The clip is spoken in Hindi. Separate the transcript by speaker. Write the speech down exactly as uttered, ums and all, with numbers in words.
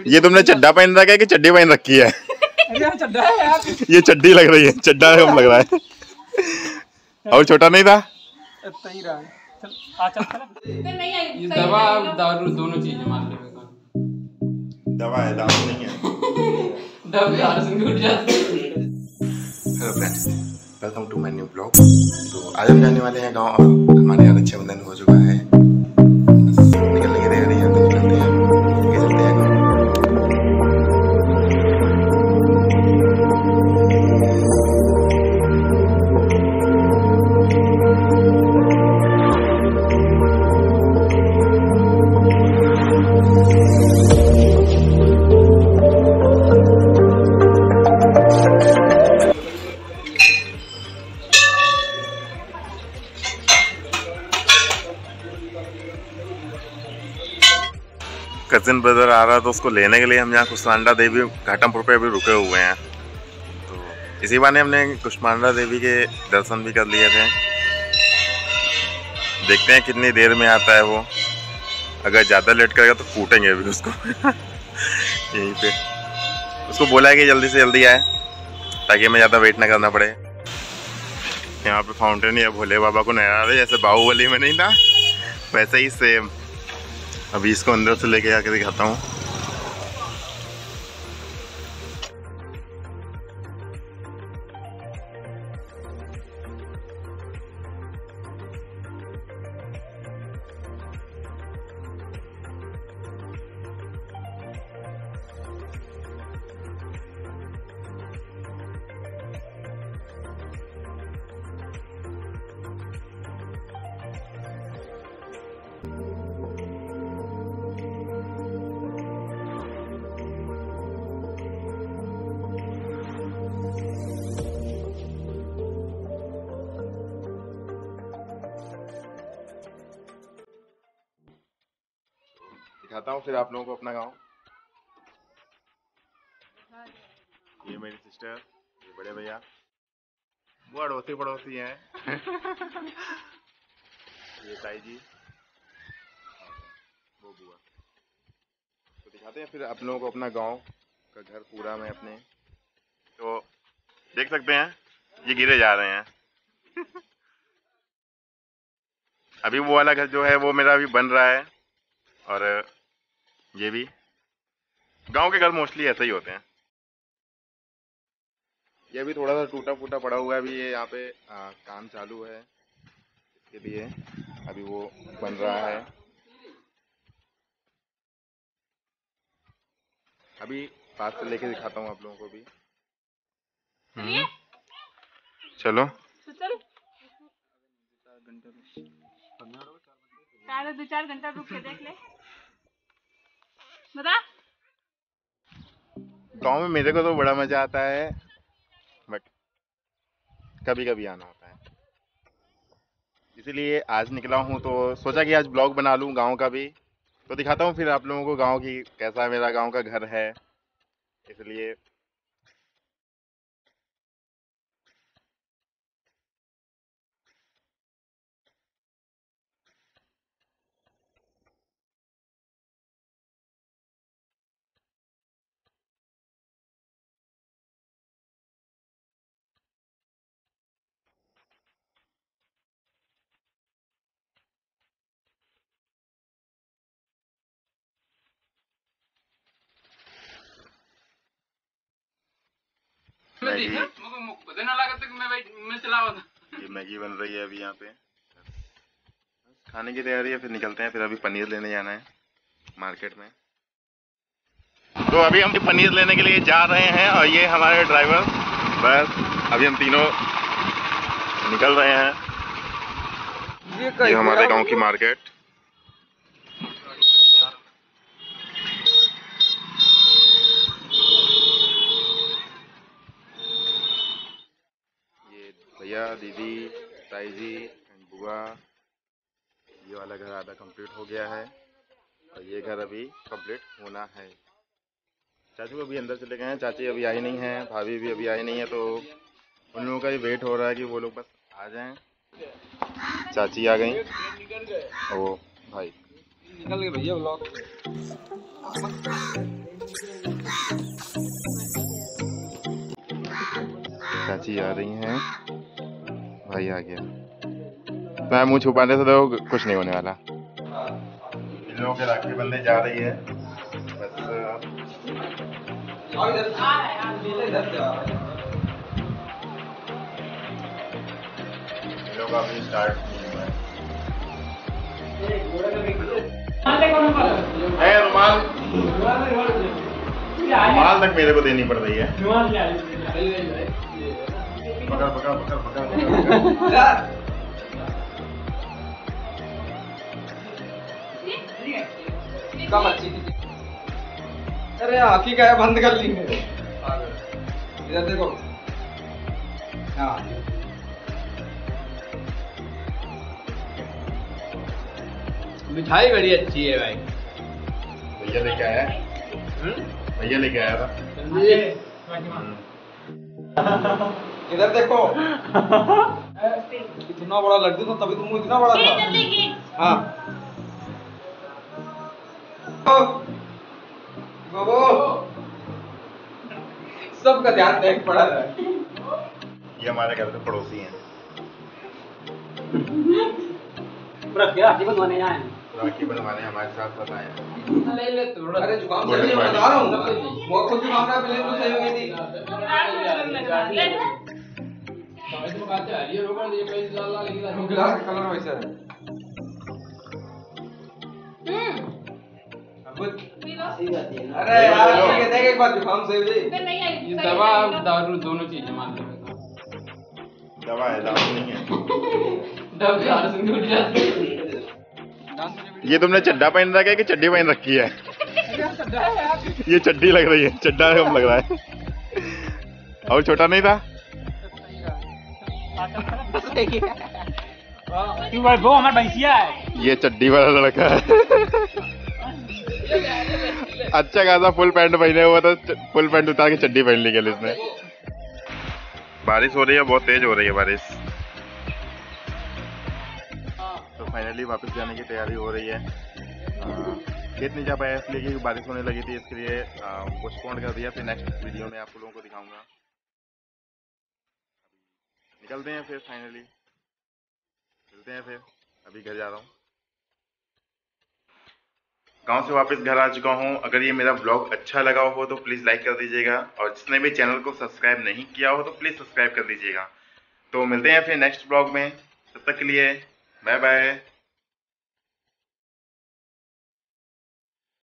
Speaker 1: ये तुमने चड्डा पहन रखा है कि चड्डी पहन रखी है?
Speaker 2: चड्डा है यार।
Speaker 1: ये चड्डी लग रही है, चड्डा कम लग रहा है। और छोटा नहीं था?
Speaker 2: इतना ही रहा। चल आ चल। दवा दारू दोनों चीजें मान ले।
Speaker 1: दवा है, दारू नहीं है।
Speaker 2: दवा दारू से उठ जाती है।
Speaker 1: Hello friends, welcome to my new blog. तो आज हम जाने वाले हैं गांव और हमारे यहाँ रक्षाबंधन हो चुका है। बस निकलने की तैयारी है, तो निकलते हैं, आगे चलते हैं। कजिन ब्रदर आ रहा है तो उसको लेने के लिए हम यहाँ कुष्मांडा देवी घाटमपुर पे अभी रुके हुए हैं। तो इसी बहाने हमने कुष्मांडा देवी के दर्शन भी कर लिए थे। देखते हैं कितनी देर में आता है वो। अगर ज़्यादा लेट करेगा तो कूटेंगे अभी उसको। यहीं पे उसको बोला है कि जल्दी से जल्दी आए ताकि हमें ज़्यादा वेट ना करना पड़े। यहाँ पे फाउंटेन ही है, भोले बाबा को नहला रहे, जैसे बाहुबली में नहीं था वैसे ही सेम। अभी इसको अंदर से लेके आके दिखाता हूँ। दिखाता हूँ फिर आप लोगों को अपना गांव। ये मेरी सिस्टर, ये बड़े भैया, वो अड़ोसी पड़ोसी हैं। ये ताई जी, वो बुआ। तो दिखाते हैं फिर आप लोगों को अपना गांव का घर पूरा में अपने। तो देख सकते हैं ये गिरे जा रहे हैं। अभी वो वाला घर जो है वो मेरा अभी बन रहा है। और ये भी गांव के घर मोस्टली ऐसे ही होते हैं। ये अभी थोड़ा सा टूटा फूटा पड़ा हुआ है। अभी ये यहाँ पे आ, काम चालू है इसके लिए, अभी वो बन रहा है। अभी पास से लेके दिखाता हूँ आप लोगों को भी। चलो
Speaker 3: दो चार घंटा रुक के देख ले। बता।
Speaker 1: गाँव में मेरे को तो बड़ा मजा आता है, बट कभी कभी आना होता है, इसीलिए आज निकला हूँ। तो सोचा कि आज ब्लॉग बना लूँ गांव का भी, तो दिखाता हूँ फिर आप लोगों को गांव की कैसा मेरा गांव का घर है, इसलिए। मैगी, ये मैगी बन रही है अभी यहाँ पे, खाने की तैयारी है। फिर निकलते हैं, फिर अभी पनीर लेने जाना है मार्केट में। तो अभी हम पनीर लेने के लिए जा रहे हैं और ये हमारे ड्राइवर, बस अभी हम तीनों निकल रहे हैं। ये हमारे गांव की मार्केट। भैया, दीदी, ताई जी, बुआ, ये वाला घर आधा कंप्लीट हो गया है और ये घर अभी कंप्लीट होना है। चाचू अभी अंदर चले गए हैं, चाची अभी आई नहीं है, भाभी भी अभी आई नहीं है। तो उन लोगों का भी वेट हो रहा है कि वो लोग बस आ जाएं। चाची आ गई, ओ भाई
Speaker 2: निकल गए भैया ब्लॉग।
Speaker 1: चाची आ रही हैं, भाई आ गया। मैं मुंह छुपाने से तो कुछ नहीं होने वाला। इन लोगों के राखी बंधे जा रही है बस। इन लोग अभी स्टार्ट नहीं हुआ है। रुमाल रुमाल तक मेरे को देनी पड़ रही है। पकड़ पकड़ पकड़ पकड़ पकड़।
Speaker 2: कम अच्छी थी। अरे आखी का है, बंद कर ली मेरे। इधर देखो। हाँ मिठाई बड़ी अच्छी है भाई।
Speaker 1: भैया लेके आया है, भैया लेके आया था।
Speaker 2: इधर देखो। इतना बड़ा लड्डू था तभी तुम इतना बड़ा था। हाँ बाबू सबका ध्यान देख पड़ा है।
Speaker 1: ये हमारे घर के पड़ोसी हैं।
Speaker 2: राखी बनवाने आए हैं।
Speaker 1: राखी बनवाने हमारे साथ साथ आए हैं।
Speaker 2: ले ले थोड़ा। अरे जुकाम से मैं बता रहा हूँ। वो खुद जुकाम का प्लेन तो सही हो गई थी। समझ में आते हैं ये रोकड़ ये कहीं लाल लाल लगी है। गिलास का कलर वैसा है। हम्म अरे यार ये देख एक बार जुकाम से हो जाए। ये दवा दारू दोनों चीजें मान लो।
Speaker 1: दवा है, दारू नहीं है। ये तुमने चड्डा पहन रखा है कि चड्डी पहन रखी है? ये चड्डी लग रही है, चड्डा कम लग रहा है। और छोटा नहीं था?
Speaker 2: क्यों भाई वो हमारा भैंसिया है।
Speaker 1: ये चड्डी वाला लड़का है। अच्छा खासा फुल पैंट पहने हुआ था, फुल पैंट उतार के चड्डी पहन ली गई इसने। बारिश हो रही है, बहुत तेज हो रही है बारिश। तो फाइनली वापस जाने की तैयारी हो रही है। खेत नहीं जा पाया इसलिए कि बारिश होने लगी थी, इसके लिए पोस्टपोन कर दिया। फिर नेक्स्ट वीडियो में आप लोगों को दिखाऊंगा। निकलते हैं फिर, फाइनली चलते हैं फिर। अभी घर जा रहा हूँ, गांव से वापस घर आ चुका हूँ। अगर ये मेरा ब्लॉग अच्छा लगा हो तो प्लीज़ लाइक कर दीजिएगा, और जिसने भी चैनल को सब्सक्राइब नहीं किया हो तो प्लीज़ सब्सक्राइब कर दीजिएगा। तो मिलते हैं फिर नेक्स्ट ब्लॉग में, तब तक के लिए बाय बाय।